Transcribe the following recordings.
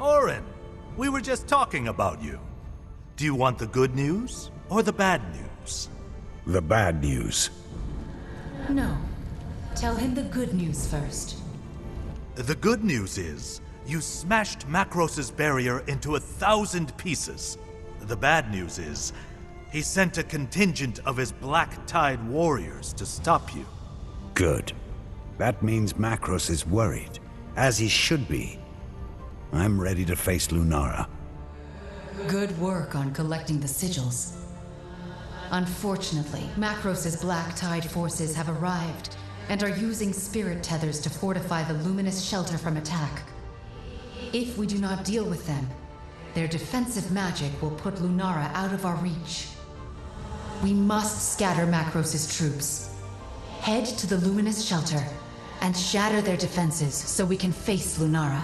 Orin, we were just talking about you. Do you want the good news or the bad news? The bad news. No. Tell him the good news first. The good news is, you smashed Macros' barrier into 1,000 pieces. The bad news is, he sent a contingent of his Black Tide warriors to stop you. Good. That means Macros is worried, as he should be. I'm ready to face Lunara. Good work on collecting the sigils. Unfortunately, Macros' Black Tide forces have arrived and are using spirit tethers to fortify the luminous shelter from attack. If we do not deal with them, their defensive magic will put Lunara out of our reach. We must scatter Macros' troops. Head to the luminous shelter and shatter their defenses so we can face Lunara.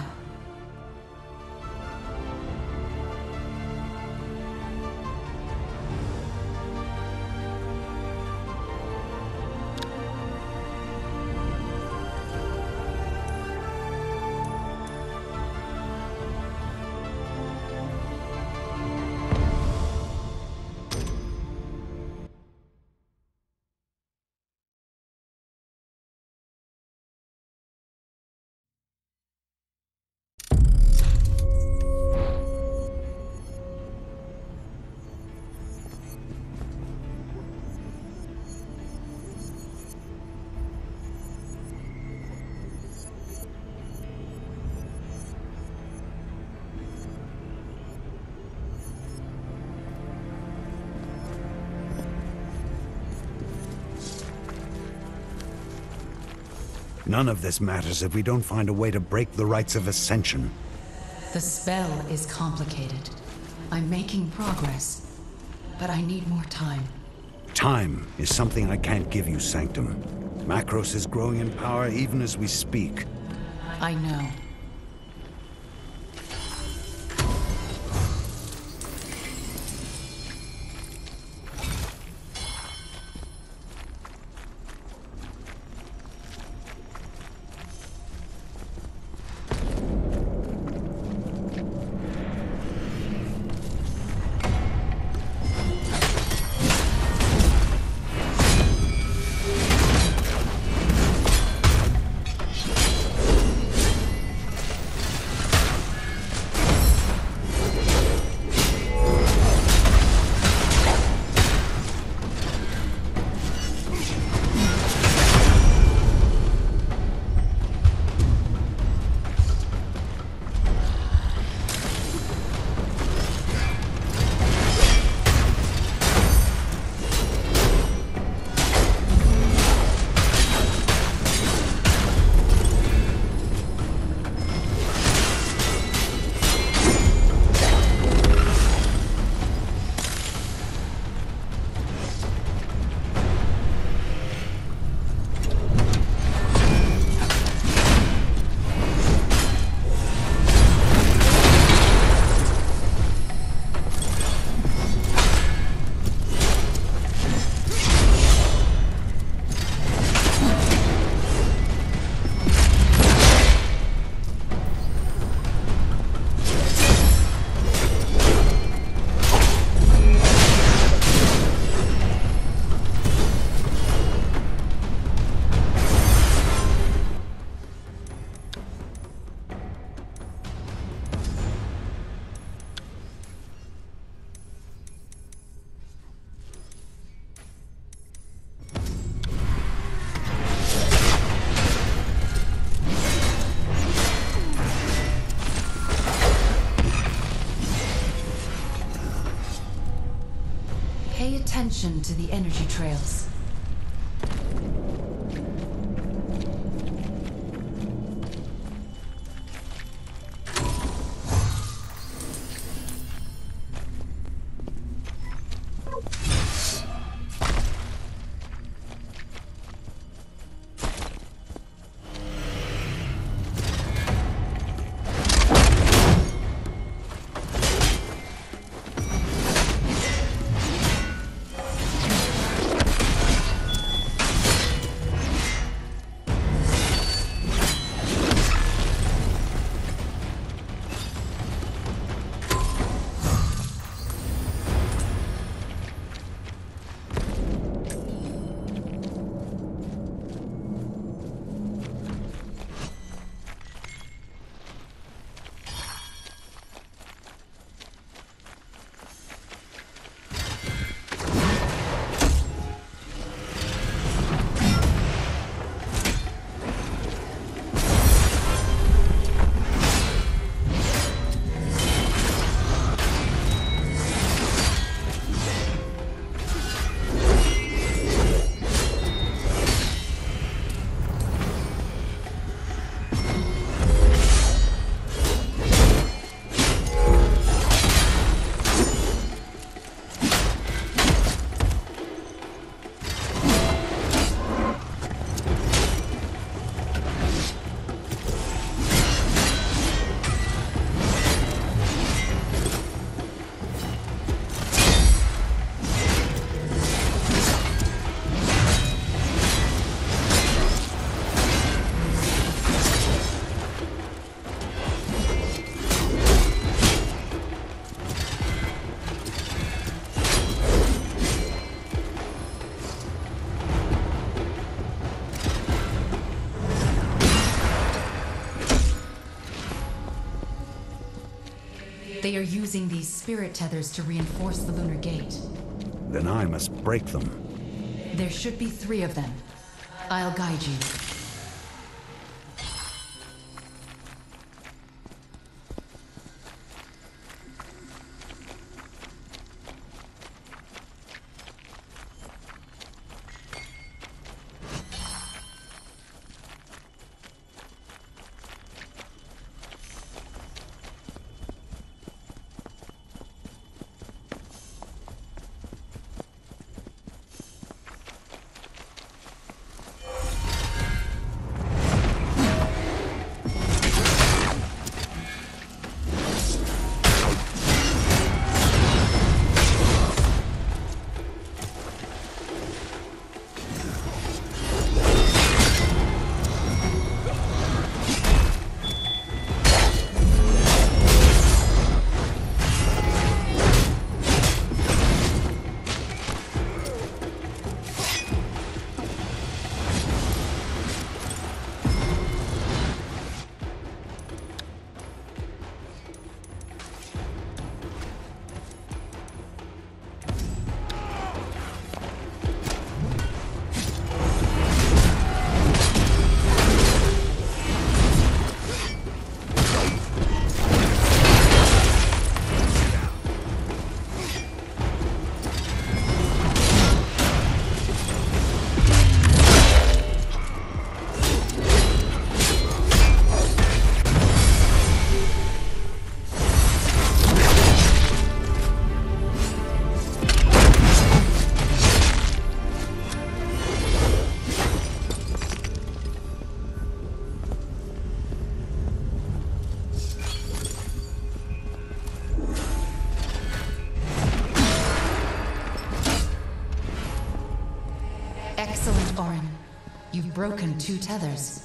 None of this matters if we don't find a way to break the rites of Ascension. The spell is complicated. I'm making progress, but I need more time. Time is something I can't give you, Sanctum. Macros is growing in power even as we speak. I know. Pay attention to the energy trails. They are using these spirit tethers to reinforce the lunar gate. Then I must break them. There should be 3 of them. I'll guide you. Excellent, Orin. You've broken 2 tethers.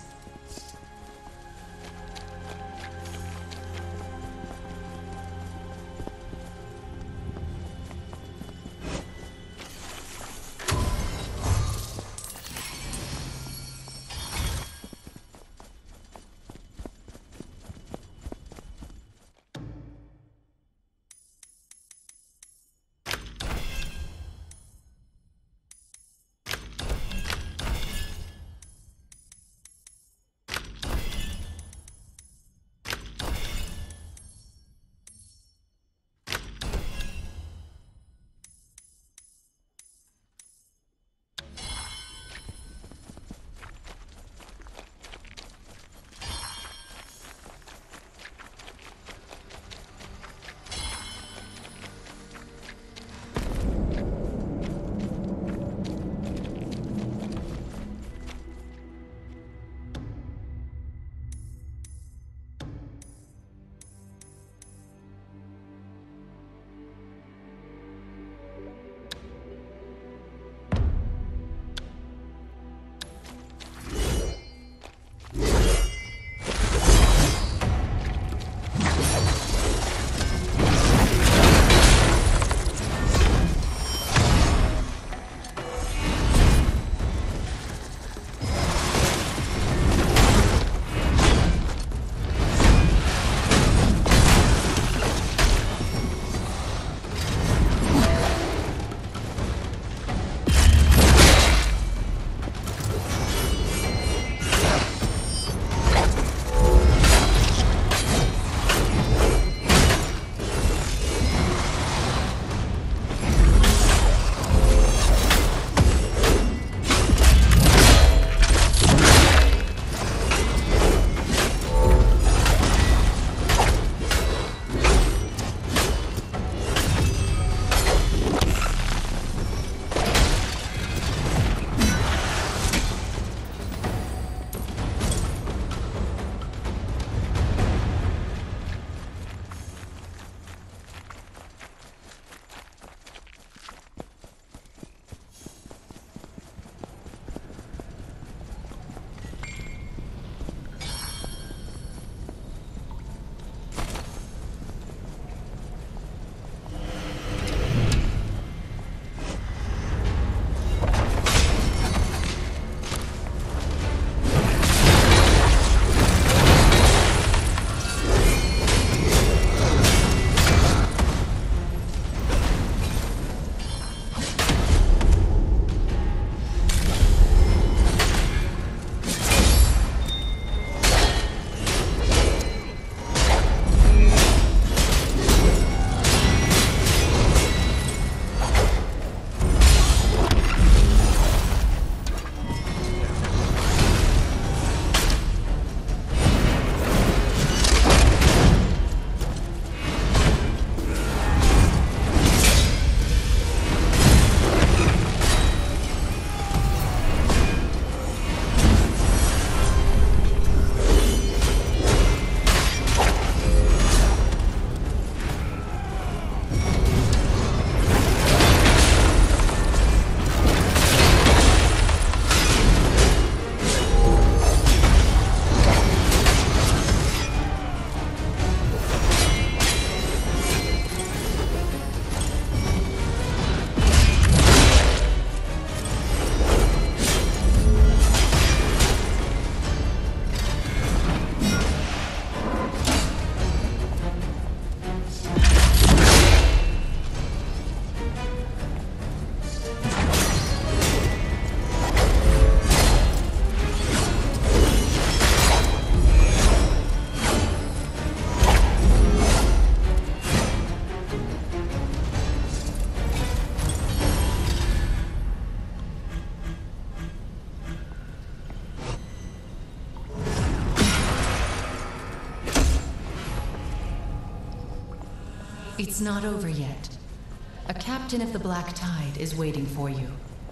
It's not over yet. A captain of the Black Tide is waiting for you.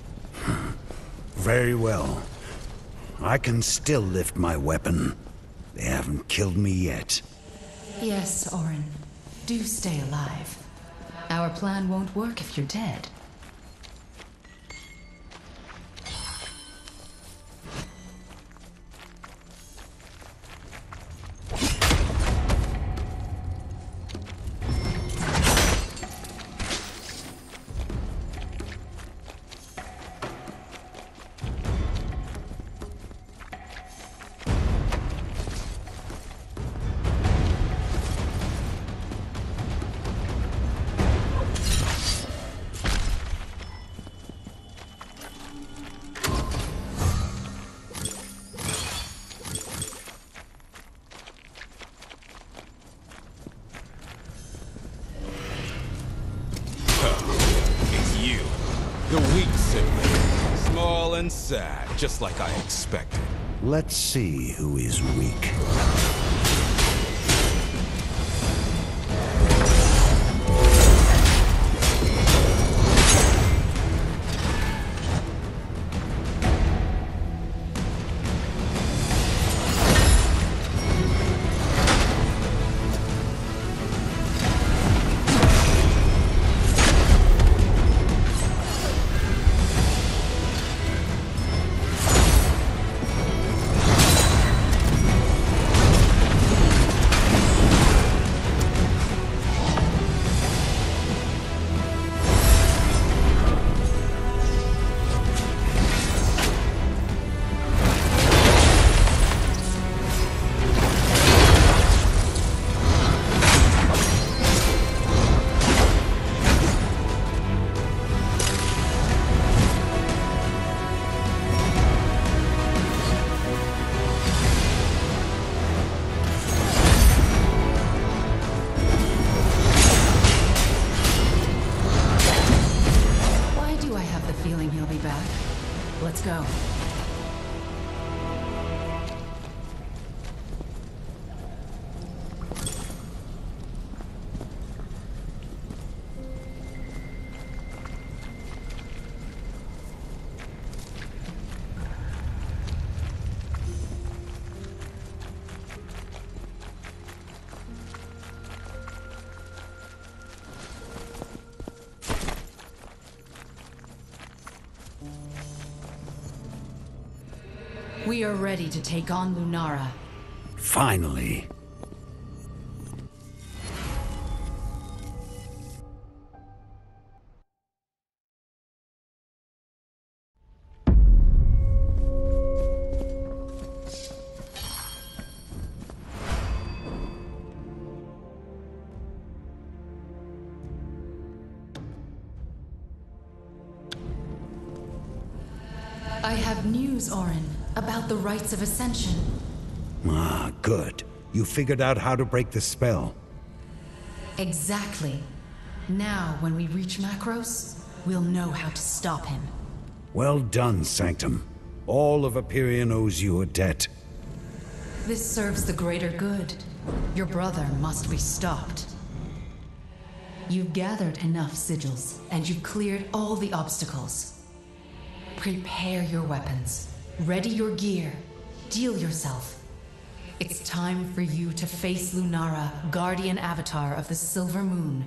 Very well. I can still lift my weapon. They haven't killed me yet. Yes, Orin. Do stay alive. Our plan won't work if you're dead. The weak sibling. Small and sad, just like I expected. Let's see who is weak. Let's go. We are ready to take on Lunara. Finally. I have news, Orin, about the rites of Ascension. Ah, good. You figured out how to break the spell. Exactly. Now, when we reach Macros, we'll know how to stop him. Well done, Sanctum. All of Empyrean owes you a debt. This serves the greater good. Your brother must be stopped. You've gathered enough sigils, and you've cleared all the obstacles. Prepare your weapons. Ready your gear. Deal yourself. It's time for you to face Lunara, guardian avatar of the Silver Moon.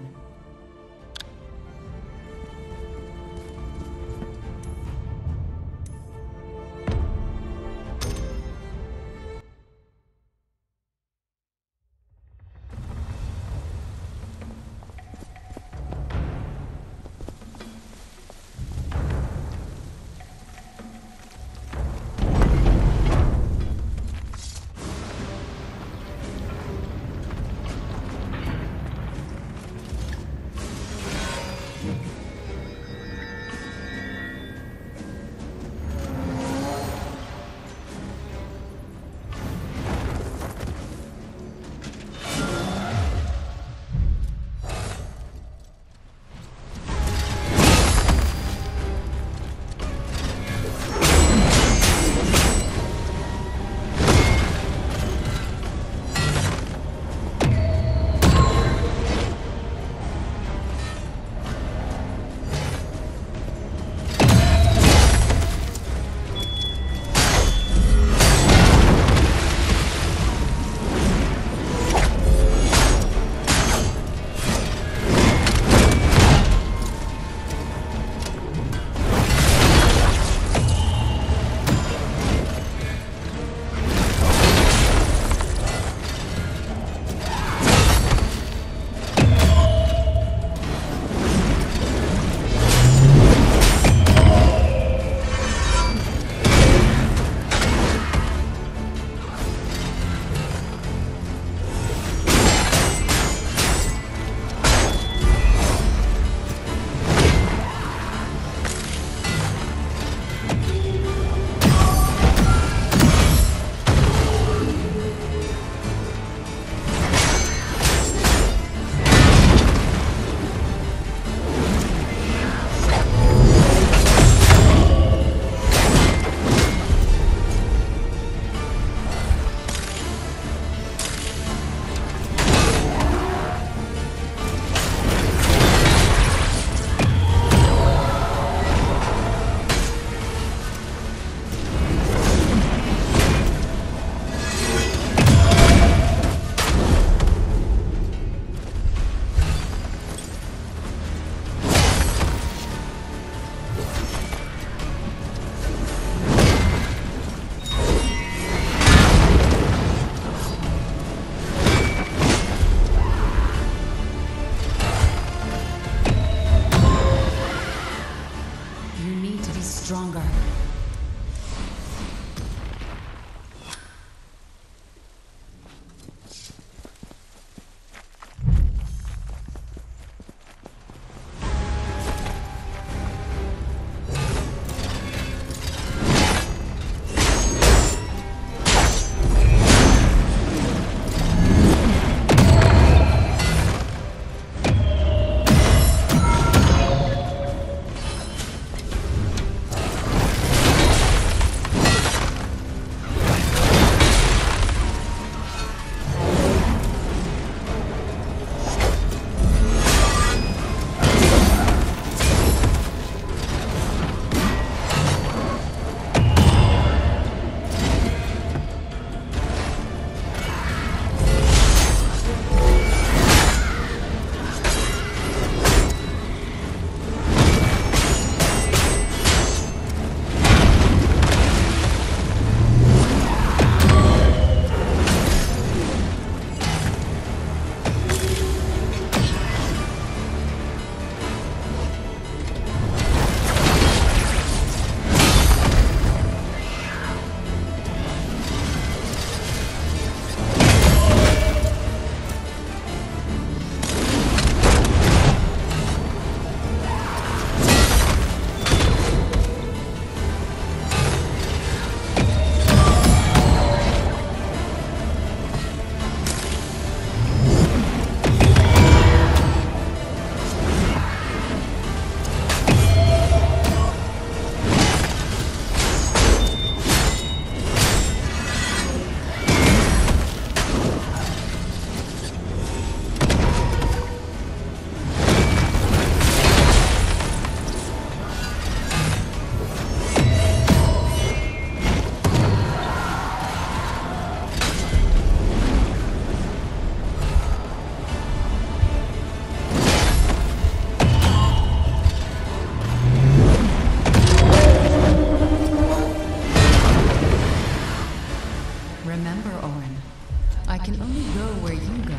I can only go where you go.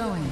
going.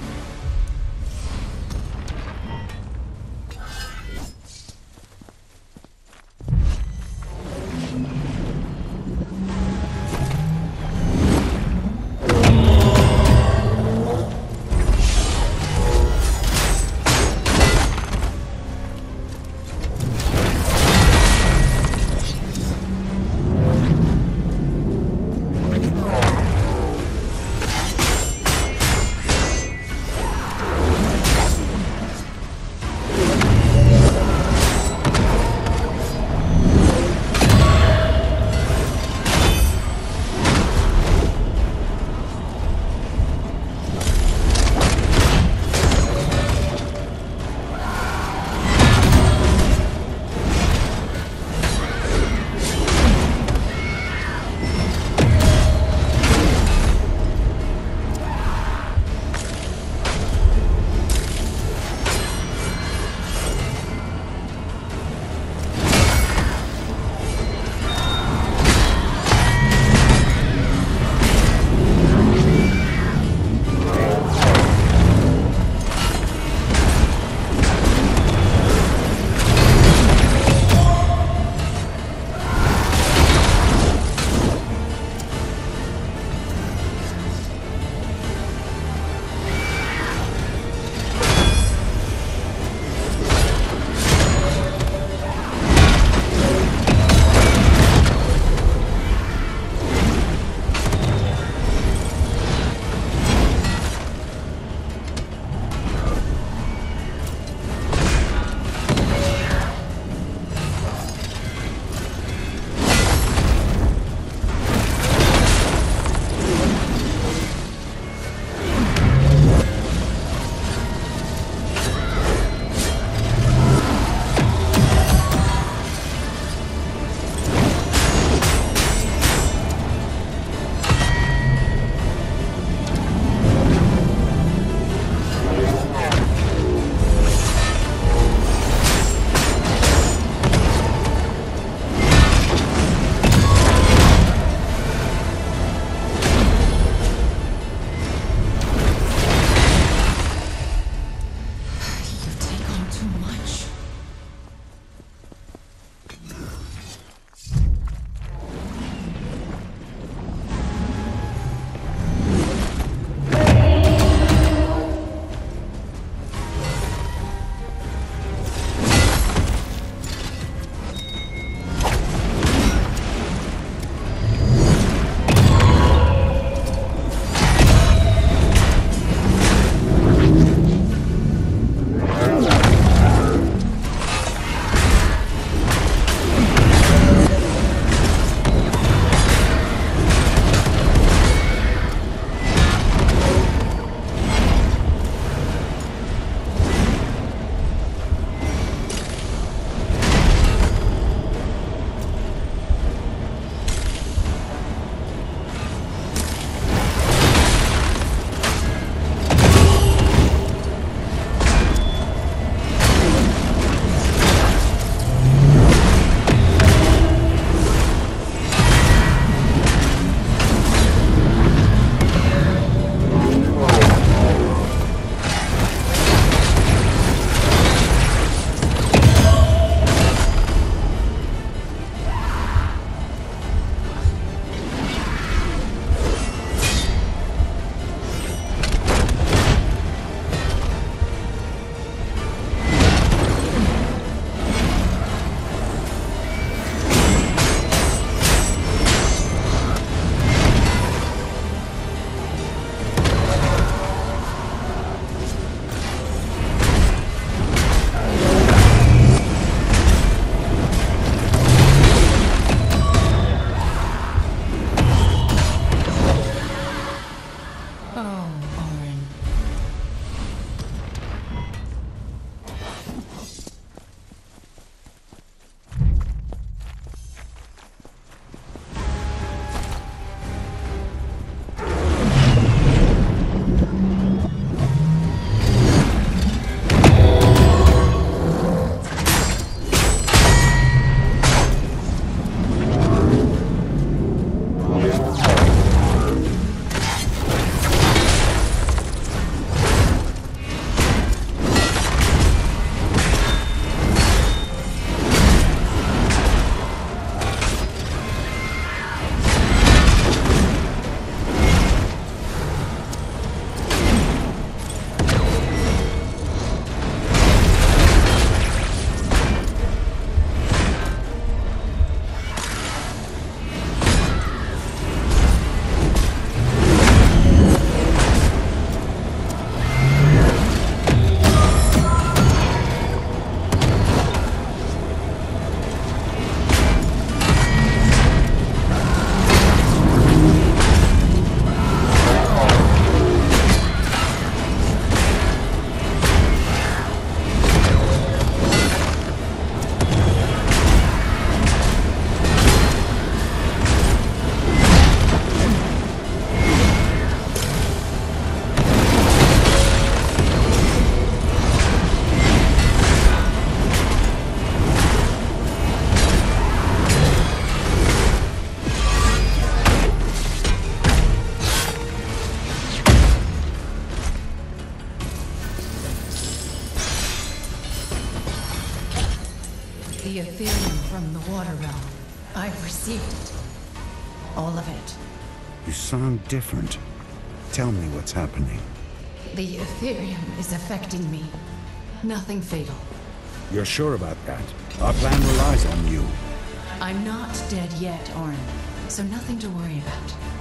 The Ethereum from the Water Realm. I've received it. All of it. You sound different. Tell me what's happening. The Ethereum is affecting me. Nothing fatal. You're sure about that? Our plan relies on you. I'm not dead yet, Orin, so nothing to worry about.